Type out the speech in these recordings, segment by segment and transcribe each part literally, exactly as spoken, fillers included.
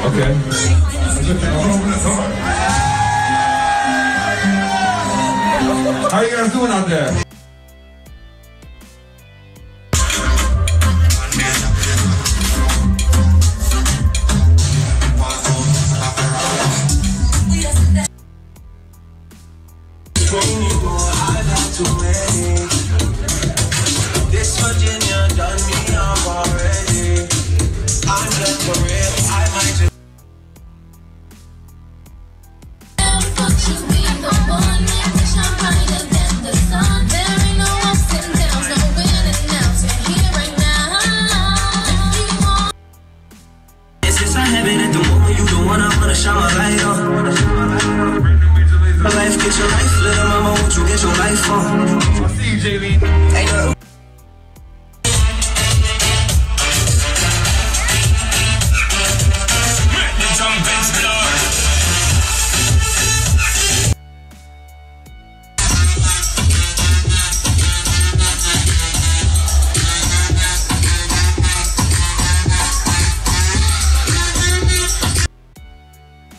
Okay. How are you guys doing out there? This Virginia done me up already. I'm just for real. I might just. Since I have it at the moment, you the one I wanna shine my light on. My life get your life, little mama, won't you get your life on? I see you, J V. Hey, look.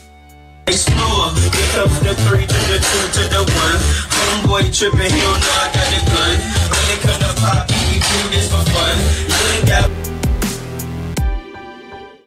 Explore, get up the three to the two to the one. Homeboy tripping, he don't know I got